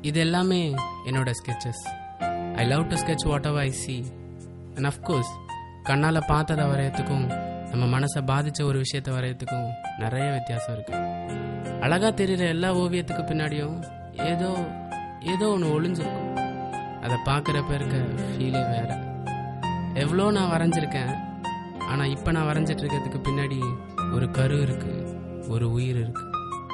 இது எல்லாமே என்னோட sketches. I love to sketch whatever I see. And of course கண்ணால் பார்த்ததை வரையறதுக்கும் நம்ம மனசை பாதித்த ஒரு விஷயத்தை வரையறதுக்கும் நிறைய வித்தியாசம் இருக்குது. அழகாக தெரிகிற எல்லா ஓவியத்துக்கு பின்னாடியும் ஏதோ ஏதோ ஒன்று ஒளிஞ்சிருக்கும். அதை பார்க்குறப்ப இருக்க ஃபீலே வேறு. எவ்வளோ நான் வரைஞ்சிருக்கேன், ஆனால் இப்போ நான் வரைஞ்சிட்டு இருக்கிறதுக்கு பின்னாடி ஒரு கரு இருக்குது, ஒரு உயிர் இருக்குது.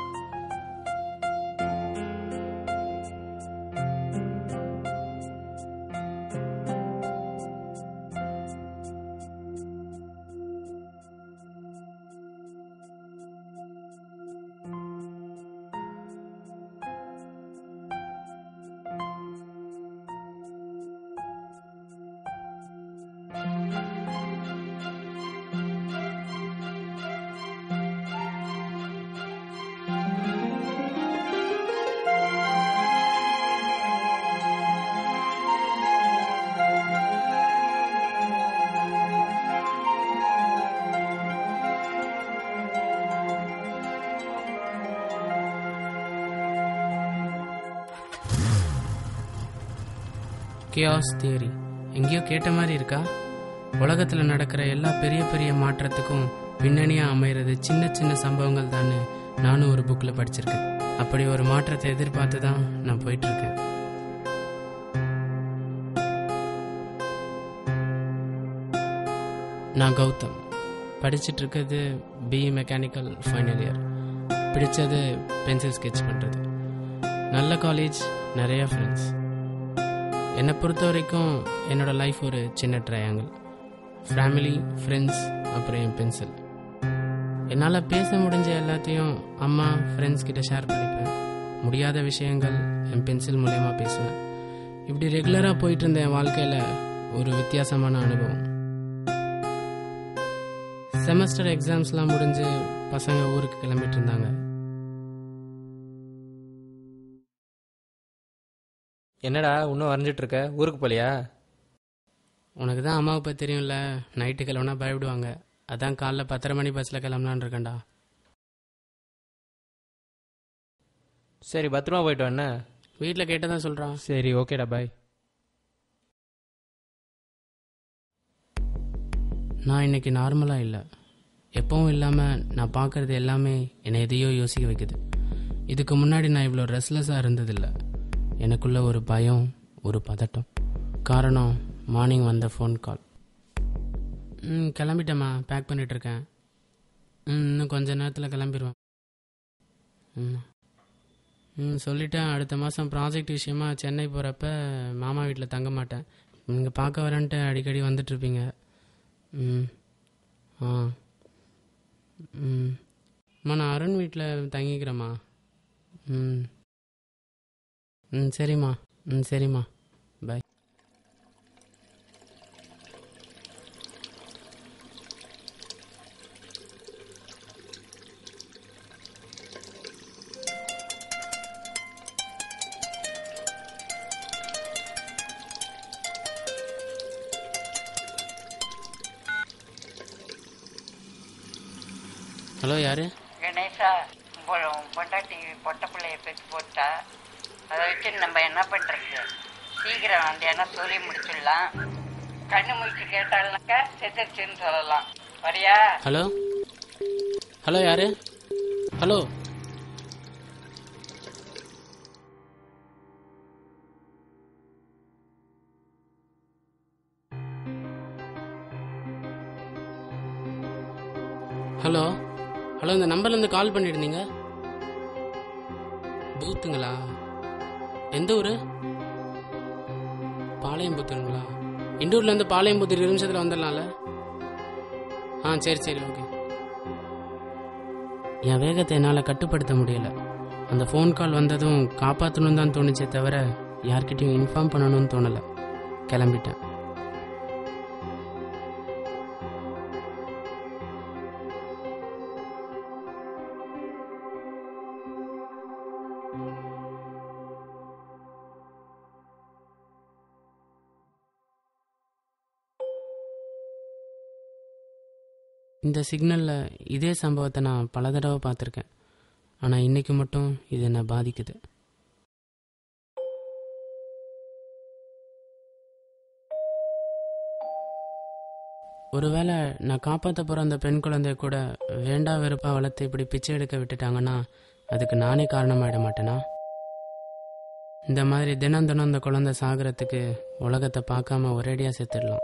கியாஸ் தியரி எங்கேயோ கேட்ட மாதிரி இருக்கா? உலகத்தில் நடக்கிற எல்லா பெரிய பெரிய மாற்றத்துக்கும் பின்னணியாக அமைகிறது சின்ன சின்ன சம்பவங்கள் தான் நானும் ஒரு புக்கில் படிச்சிருக்கேன். அப்படி ஒரு மாற்றத்தை எதிர்பார்த்து தான் நான் போயிட்டுருக்கேன். நான் கௌதம், படிச்சுட்டு இருக்கிறது பிஇ மெக்கானிக்கல் ஃபைனல் இயர். பிடிச்சது பென்சில் ஸ்கெட்ச் பண்ணுறது. நல்ல காலேஜ், நிறைய ஃப்ரெண்ட்ஸ். என்னை பொறுத்த வரைக்கும் என்னோடய லைஃப் ஒரு சின்ன ட்ரையாங்கிள். ஃபேமிலி, ஃப்ரெண்ட்ஸ், அப்புறம் என் பென்சில். என்னால் பேச முடிஞ்ச எல்லாத்தையும் அம்மா, ஃப்ரெண்ட்ஸ் கிட்ட ஷேர் பண்ணிப்பேன். முடியாத விஷயங்கள் என் பென்சில் மூலயமா பேசுவேன். இப்படி ரெகுலராக போயிட்டு இருந்த என் வாழ்க்கையில் ஒரு வித்தியாசமான அனுபவம். செமஸ்டர் எக்ஸாம்ஸ்லாம் முடிஞ்சு பசங்க ஊருக்கு கிளம்பிட்டு இருந்தாங்க. என்னடா இன்னும் வரைஞ்சிட்டு இருக்க? ஊருக்கு போலியா? உனக்கு தான் அம்மாவை பற்றி தெரியும்ல, நைட்டு கிளம்புனா பயப்படுவாங்க. அதான் காலைல 10:30 மணி பஸ்ஸில் கிளம்பலான் இருக்கேன்டா. சரி, பத்திரமா போயிட்டு வாண்ணே. வீட்டில் கேட்டதான் சொல்கிறான். சரி, ஓகேடா, பாய். நான் இன்னைக்கு நார்மலாக இல்லை, எப்பவும் இல்லாமல் நான் பார்க்குறது எல்லாமே என்னை எதையோ யோசிக்க வைக்குது. இதுக்கு முன்னாடி நான் இவ்வளோ ரெஸ்ட்லெஸ்ஸாக இருந்ததில்லை. எனக்குள்ள ஒரு பயம், ஒரு பதட்டம். காரணம் மார்னிங் வந்த ஃபோன் கால். கிளம்பிட்டேம்மா, பேக் பண்ணிகிட்ருக்கேன். இன்னும் கொஞ்ச நேரத்தில் கிளம்பிடுவேன். சொல்லிட்டேன், அடுத்த மாதம் ப்ராஜெக்ட் விஷயமா சென்னை போகிறப்ப மாமா வீட்டில் தங்க மாட்டேன். இங்கே பார்க்க வரேன்ட்டு அடிக்கடி வந்துட்டுருப்பீங்க. அம்மா, நான் அருண் வீட்டில் தங்கிக்கிறேம்மா. சரிம்மா. சரிம்மா, பாய். ஹலோ, யாரு? கணேஷா, பொண்டாட்டி பொட்டை பிள்ளைய பெற்று போட்டா, அதை வச்சு நம்ம என்ன பண்றது? சீக்கிரம் வந்தேன்னா சொல்லி முடிச்சிடலாம். கண்ணு முடிச்சு கேட்டாலும்னாக்கா செத்துருச்சுன்னு சொல்லலாம். வரியா? ஹலோ ஹலோ, யாரு? ஹலோ. ஹலோ ஹலோ, இந்த நம்பர்லேருந்து கால் பண்ணியிருந்தீங்க. பூத்துங்களா? எந்த ஊர்? பாளையம்புத்தூருங்களா? இண்டூர்லேருந்து பாளையம்புத்தூர் 20 நிமிஷத்தில் வந்துடலாம்ல? சரி சரி, ஓகே. என் வேகத்தை என்னால் கட்டுப்படுத்த முடியலை. அந்த ஃபோன் கால் வந்ததும் காப்பாற்றணும்னு தான் தோணுச்சே தவிர யார்கிட்டையும் இன்ஃபார்ம் பண்ணணும்னு தோணலை. கிளம்பிட்டேன். இந்த சிக்னலில் இதே சம்பவத்தை நான் பல தடவை பார்த்துருக்கேன். ஆனால் இன்றைக்கி மட்டும் இது என்னை பாதிக்குது. ஒருவேளை நான் காப்பாற்ற போகிற அந்த பெண் குழந்தைய கூட வேண்டா வெறுப்பாக வளர்த்து இப்படி பிச்சை எடுக்க விட்டுட்டாங்கன்னா அதுக்கு நானே காரணமாயிட மாட்டேனா? இந்த மாதிரி தினம் தினம் அந்த குழந்தை சாகிறதுக்கு உலகத்தை பார்க்காம ஒரேடியாக செத்துடலாம்.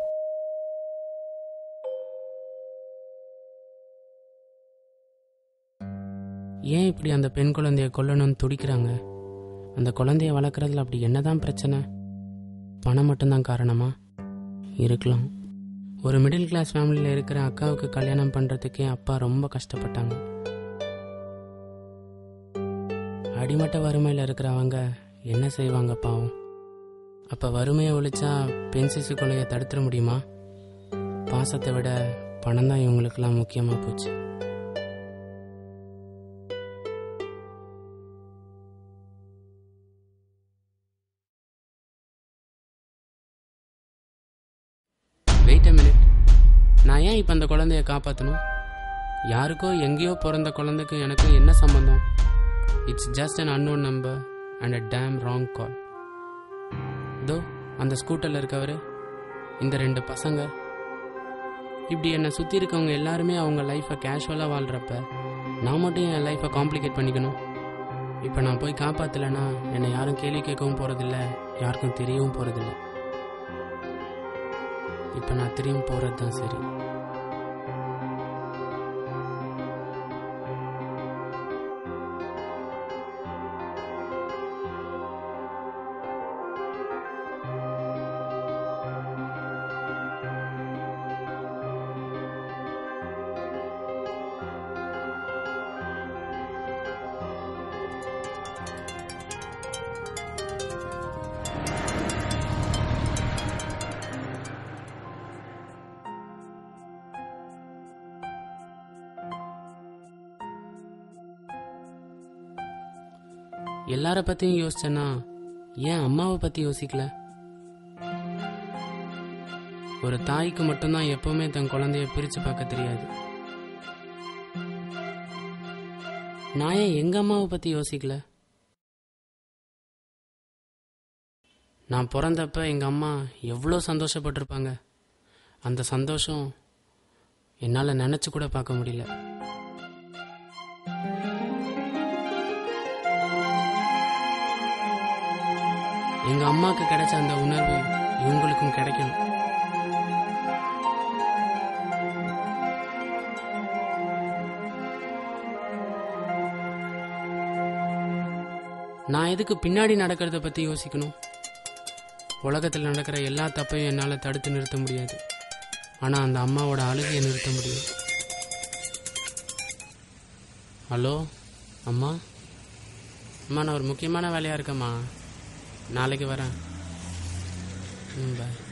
ஏன் இப்படி அந்த பெண் குழந்தைய கொல்லணும்னு துடிக்கிறாங்க? அந்த குழந்தைய வளர்க்குறதுல அப்படி என்னதான் பிரச்சனை? பணம் மட்டும்தான் காரணமா? இருக்கலாம். ஒரு மிடில் கிளாஸ் ஃபேமிலியில் இருக்கிற அக்காவுக்கு கல்யாணம் பண்ணுறதுக்கே அப்பா ரொம்ப கஷ்டப்பட்டாங்க. அடிமட்ட வறுமையில் இருக்கிறவங்க என்ன செய்வாங்க பாவம்? அப்போ வறுமையை ஒழிச்சா பெண் சிசு கொலையை தடுத்துட முடியுமா? பாசத்தை விட பணம் தான் இவங்களுக்கெல்லாம் முக்கியமாக போச்சு. Wait a minute. நான் ஏன் இப்போ அந்த குழந்தைய காப்பாற்றணும்? யாருக்கோ எங்கேயோ பிறந்த குழந்தைக்கும் எனக்கும் என்ன சம்பந்தம்? It's just an unknown number and a damn wrong call. தோ அந்த ஸ்கூட்டரில் இருக்கவர், இந்த 2 பசங்க, இப்படி என்னை சுற்றி இருக்கவங்க எல்லாருமே அவங்க லைஃப்பை கேஷுவலாக வாழ்கிறப்ப நான் மட்டும் என் லைஃப்பை காம்ப்ளிகேட் பண்ணிக்கணும். இப்போ நான் போய் காப்பாற்றலைன்னா என்னை யாரும் கேள்வி கேட்கவும் போகிறதில்ல, யாருக்கும் தெரியவும் போகிறதில்ல. இப்போ நான் திரும்பி போகிறது தான் சரி. எல்லார பற்றியும் யோசிச்சேன்னா ஏன் அம்மாவை பற்றி யோசிக்கல? ஒரு தாய்க்கு மட்டும்தான் எப்பவுமே தன் குழந்தைய பிரித்து பார்க்க தெரியாது. நான் ஏன் எங்கள் அம்மாவை பற்றி யோசிக்கல? நான் பிறந்தப்ப எங்கள் அம்மா எவ்வளோ சந்தோஷப்பட்டிருப்பாங்க. அந்த சந்தோஷம் என்னால் நினச்சி கூட பார்க்க முடியல. எங்கள் அம்மாவுக்கு கிடைச்ச அந்த உணர்வு இவங்களுக்கும் கிடைக்கணும். நான் எதுக்கு பின்னாடி நடக்கிறத பற்றி யோசிக்கணும்? உலகத்தில் நடக்கிற எல்லா தப்பையும் என்னால் தடுத்து நிறுத்த முடியாது. ஆனால் அந்த அம்மாவோட அழுகையை நிறுத்த முடியும். ஹலோ அம்மா. அம்மா, நான் ஒரு முக்கியமான வேலையாக இருக்கேம்மா, நாளைக்கு வரேன். பாய்.